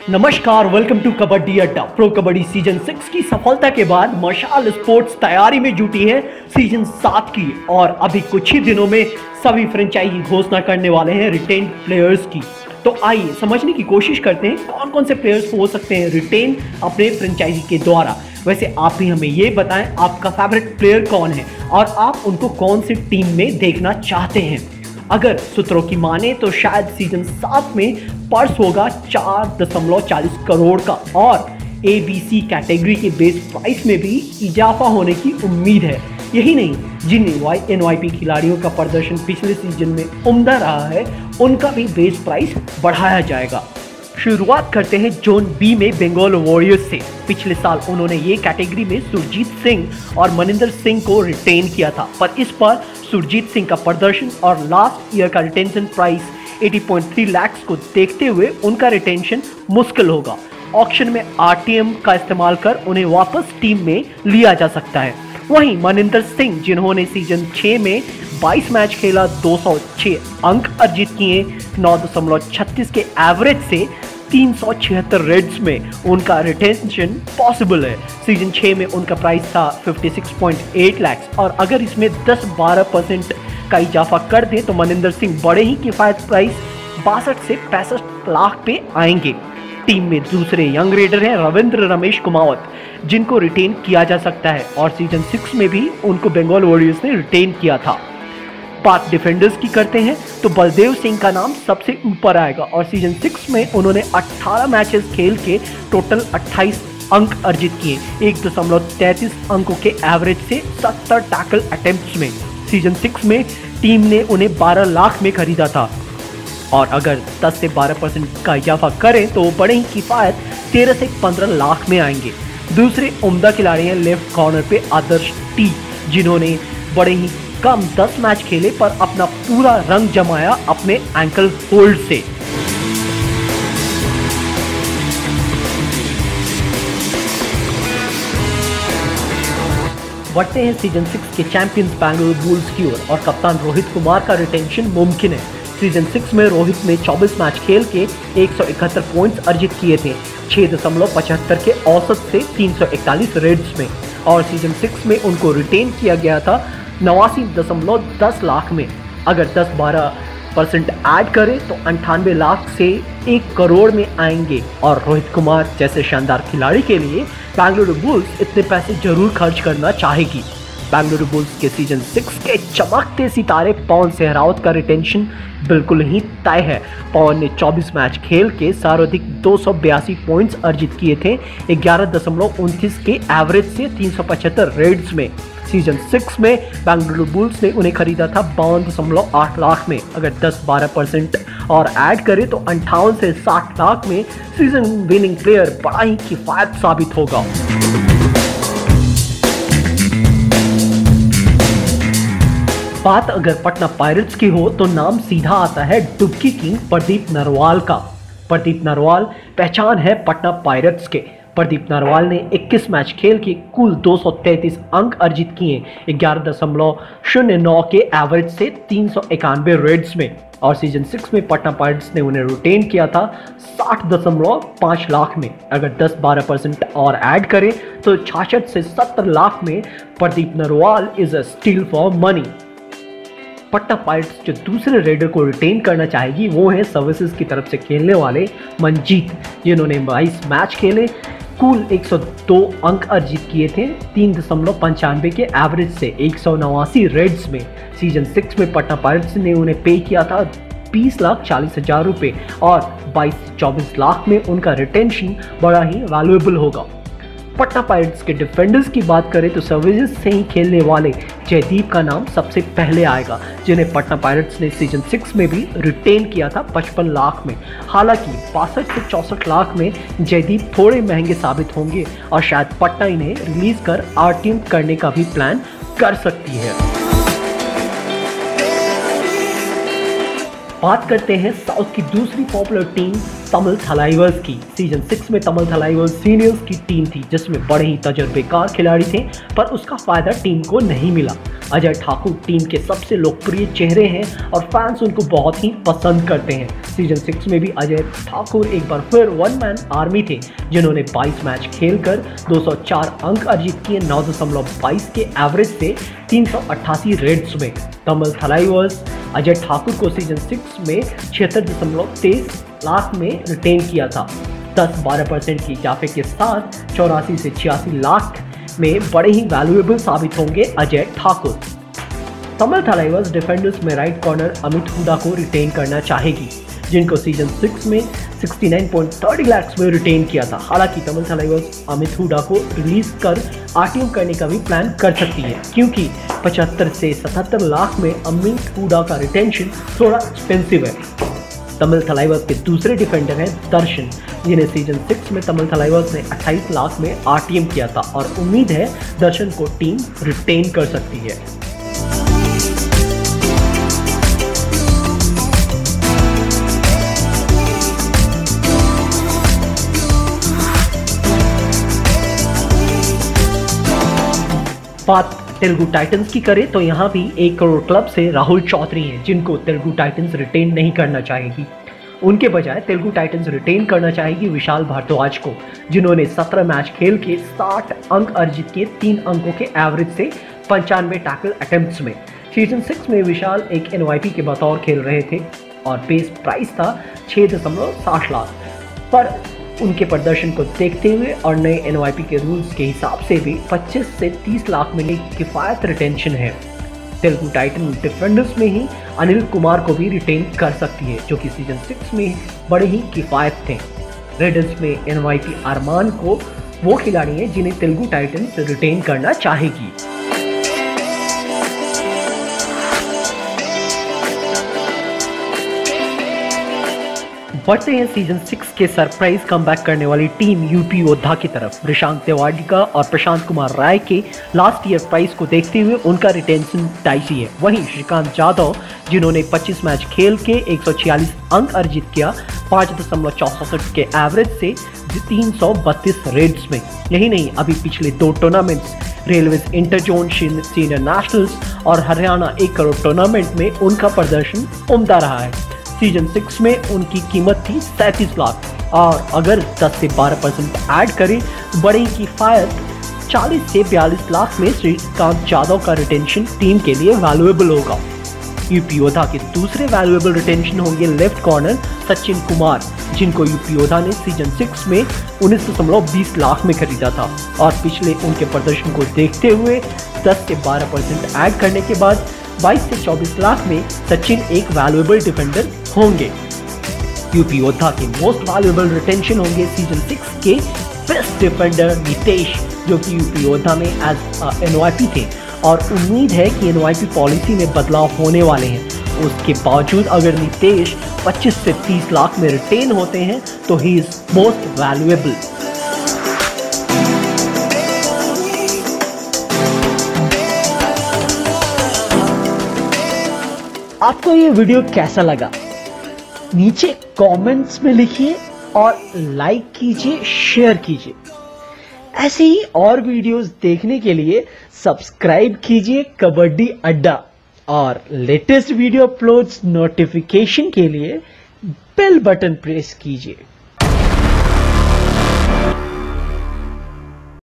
नमस्कार, welcome to kabaddi अड्डा। Pro kabaddi season 6 की सफलता के बाद मशाल स्पोर्ट्स तैयारी में जुटी है सीजन 7 की, और अभी कुछ ही दिनों में सभी फ्रेंचाइजी घोषणा करने वाले हैं रिटेन प्लेयर्स की। तो आइए समझने की कोशिश करते हैं कौन कौन से प्लेयर्स हो सकते हैं रिटेन अपने फ्रेंचाइजी के द्वारा। वैसे आप भी हमें ये बताएं आपका फेवरेट प्लेयर कौन है और आप उनको कौन सी टीम में देखना चाहते हैं। अगर सूत्रों की माने तो शायद सीजन 7 में पर्स होगा 4.40 करोड़ का, और ABC कैटेगरी के बेस प्राइस में भी इजाफा होने की उम्मीद है। यही नहीं, जिन NYP खिलाड़ियों का प्रदर्शन पिछले सीजन में उम्दा रहा है उनका भी बेस प्राइस बढ़ाया जाएगा। शुरुआत करते हैं जोन बी में बंगाल वॉरियर्स से। पिछले साल उन्होंने ये कैटेगरी में सुरजीत सिंह और मनिंदर सिंह को रिटेन किया था, पर इस बार सुरजीत सिंह का प्रदर्शन और लास्ट ईयर का रिटेंशन प्राइस 80.3 लाख को देखते हुए उनका रिटेंशन मुश्किल होगा। ऑक्शन में RTM का इस्तेमाल कर उन्हें वापस टीम में लिया जा सकता है। वहीं मनिंदर सिंह, जिन्होंने सीजन 6 में 22 मैच खेला, 206 अंक अर्जित किए, 9.36 के एवरेज से 376 रेड्स में उनका रिटेंशन पॉसिबल है। सीजन 6 में उनका प्राइस था 56.8 लाख, और अगर इसमें 10-12% का इजाफा कर दें तो मनिंदर सिंह बड़े ही किफायत प्राइस 62 से 65 लाख पे आएंगे। टीम में दूसरे यंग रेडर हैं रविंद्र रमेश कुमावत, जिनको रिटेन किया जा सकता है, और सीजन 6 में भी उनको बंगाल वॉरियर्स ने रिटेन किया था। बात डिफेंडर्स की करते हैं तो बलदेव सिंह का नाम सबसे ऊपर आएगा, और सीजन 6 में उन्होंने 18 मैचेस खेल के टोटल 28 अंक अर्जित किए, 1.33 अंकों के एवरेज से 70 टैकल अटेम्प्ट्स में। सीजन 6 में टीम ने उन्हें 12 लाख में खरीदा था, और अगर 10 से 12% का इजाफा करें तो बड़े ही किफायत 13 से 15 लाख में आएंगे। दूसरे उम्दा खिलाड़ी हैं लेफ्ट कॉर्नर पे आदर्श टी, जिन्होंने बड़े ही कम 10 मैच खेले पर अपना पूरा रंग जमाया अपने एंकल होल्ड से। बढ़ते हैं सीजन 6 के चैंपियंस बैंगलोर बुल्स की ओर, और कप्तान रोहित कुमार का रिटेंशन मुमकिन है। सीजन 6 में रोहित ने 24 मैच खेल के 171 पॉइंट्स अर्जित किए थे, 6.75 के औसत से 341 रेड्स में, और सीजन 6 में उनको रिटेन किया गया था 89.10 लाख में। अगर 10-12% ऐड करें तो 98 लाख से 1 करोड़ में आएंगे, और रोहित कुमार जैसे शानदार खिलाड़ी के लिए बेंगलुरु बुल्स इतने पैसे जरूर खर्च करना चाहेगी। बेंगलुरु बुल्स के सीजन 6 के चमकते सितारे पवन सहरावत का रिटेंशन बिल्कुल ही तय है। पवन ने 24 मैच खेल के सर्वाधिक 282 पॉइंट्स अर्जित किए थे, 11.29 के एवरेज से 375 रेड्स में। सीजन 6 में बेंगलुरु बुल्स ने उन्हें खरीदा था 52.8 लाख में। अगर 10-12% और ऐड करें तो 58 से 60 लाख में सीजन विनिंग प्लेयर बड़ा ही किफायत साबित होगा। बात अगर पटना पायरेट्स की हो तो नाम सीधा आता है डुबकी किंग प्रदीप नरवाल का। प्रदीप नरवाल पहचान है पटना पायरेट्स के। प्रदीप नरवाल ने 21 मैच खेल के कुल 233 अंक अर्जित किए, 11.09 के एवरेज से 391 रेड्स में, और सीजन 6 में पटना पायरेट्स ने उन्हें रिटेन किया था 60.5 लाख में। अगर 10-12% और ऐड करें तो 66 से 70 लाख में Pradeep Narwal is a steal for money. Patna pirates जो दूसरे रेडर को रिटेन करना चाहेगी वो है सर्विसेज की तरफ से खेलने वाले मंजीत, जिन्होंने 22 मैच खेले, कुल 102 अंक अर्जित किए थे, 3.95 के एवरेज से 189 रेड्स में। सीजन 6 में पटना पायरेट्स ने उन्हें पे किया था 20,40,000 रुपये, और 22 से 24 लाख में उनका रिटेंशन बड़ा ही वैल्यूएबल होगा। पटना पायरेट्स के डिफेंडर्स की बात करें तो सर्विसेज से ही खेलने वाले जयदीप का नाम सबसे पहले आएगा, जिन्हें पटना पायरेट्स ने सीजन 6 में भी रिटेन किया था 55 लाख में। हालांकि 62 से 64 लाख में जयदीप थोड़े महंगे साबित होंगे, और शायद पटना इन्हें रिलीज कर RTM करने का भी प्लान कर सकती है। बात करते हैं साउथ की दूसरी पॉपुलर टीम तमिल थलाइवर्स की। सीजन 6 में तमिल थलाइवर्स सीनियर्स की टीम थी, जिसमें बड़े ही तजुर्बेकार खिलाड़ी थे, पर उसका फायदा टीम को नहीं मिला। अजय ठाकुर टीम के सबसे लोकप्रिय चेहरे हैं और फैंस उनको बहुत ही पसंद करते हैं। सीजन 6 में भी अजय ठाकुर एक बार फिर वन मैन आर्मी थे, जिन्होंने 22 मैच खेलकर 204 अंक अर्जित किए 9.22 के एवरेज से 388 रेड्स में। तमिल थलाइवर्स अजय ठाकुर को सीजन 6 में 76.23 लाख में रिटेन किया था। 10-12% के इजाफे के साथ 84 से 86 लाख में बड़े ही वैल्यूएबल साबित होंगे अजय ठाकुर। तमिल थलाइवर्स डिफेंडर्स में राइट कॉर्नर अमित हुडा को रिटेन करना चाहेगी, जिनको सीजन 6 में 69.30 लाख में रिटेन किया था। हालांकि तमिल थलाइवर्स अमित हुडा को रिलीज कर आरटीएम करने का भी प्लान कर सकती है, क्योंकि 75 से 77 लाख में अमित हुडा का रिटेंशन थोड़ा एक्सपेंसिव है। तमिल थलाइवर्स के दूसरे डिफेंडर हैं दर्शन, जिन्हें सीजन 6 में तमिल थलाइवर्स ने 28 लाख में आरटीएम किया था और उम्मीद है दर्शन को टीम रिटेन कर सकती है। बात तेलुगु टाइटंस की करें तो यहाँ भी 1 करोड़ क्लब से राहुल चौधरी हैं, जिनको तेलुगु टाइटंस रिटेन नहीं करना चाहेगी। उनके बजाय तेलुगु टाइटंस रिटेन करना चाहेगी विशाल भारद्वाज को, जिन्होंने 17 मैच खेल के 60 अंक अर्जित किए 3 अंकों के एवरेज से 95 टैकल अटेम्प्ट्स में। सीजन 6 में विशाल एक एनवाईपी के बतौर खेल रहे थे और बेस प्राइस था 6.60 लाख, पर उनके प्रदर्शन को देखते हुए और नए एनवाईपी के रूल्स के हिसाब से भी 25 से 30 लाख में किफायत रिटेंशन है। तेलुगु टाइटन डिफेंडर्स में ही अनिल कुमार को भी रिटेन कर सकती है, जो कि सीजन 6 में बड़े ही किफायत थे। रेडर्स में एनवाईपी अरमान को वो खिलाड़ी हैं जिन्हें तेलुगु टाइटन रिटेन करना चाहेगी। बढ़ते हैं सीजन 6 के सरप्राइज कमबैक करने वाली टीम यूपी योद्धा की तरफ। ऋषांक तेवाड़िका और प्रशांत कुमार राय के लास्ट ईयर प्राइस को देखते हुए उनका रिटेंशन डाइसी है। वहीं श्रीकांत यादव, जिन्होंने 25 मैच खेल के 146 अंक अर्जित किया 5.64 के एवरेज से 332 रेड्स में। यही नहीं, अभी पिछले 2 tournaments railways inter zone senior nationals और हरियाणा 1 करोड़ टूर्नामेंट में उनका प्रदर्शन उम्दा रहा है। सीजन 6 में उनकी कीमत थी 37 लाख और अगर 10 से 12% ऐड करें तो बड़े ही किफायत 40 से 42 लाख में श्रीकांत यादव का रिटेंशन टीम के लिए वैल्यूएबल होगा। यूपी योद्धा के दूसरे वैल्यूएबल रिटेंशन होंगे लेफ्ट कॉर्नर सचिन कुमार, जिनको यूपी योद्धा ने सीजन 6 में 19.20 लाख में खरीदा था और पिछले उनके प्रदर्शन को देखते हुए 10 से 12% ऐड करने के बाद 22 से 24 लाख में सचिन एक वैल्यूएबल डिफेंडर होंगे। यूपी योद्धा के मोस्ट वैल्यूएबल रिटेंशन होंगे सीजन 6 के बेस्ट डिफेंडर नितेश, जो कि यूपी योद्धा में एज एनवाईपी थे और उम्मीद है कि एनवाईपी पॉलिसी में बदलाव होने वाले हैं। उसके बावजूद अगर नितेश 25 से 30 लाख में रिटेन होते हैं तो ही इज मोस्ट वैल्यूएबल। आपको ये वीडियो कैसा लगा नीचे कमेंट्स में लिखिए और लाइक कीजिए, शेयर कीजिए। ऐसे ही और वीडियोस देखने के लिए सब्सक्राइब कीजिए कबड्डी अड्डा और लेटेस्ट वीडियो अपलोड्स नोटिफिकेशन के लिए बेल बटन प्रेस कीजिए।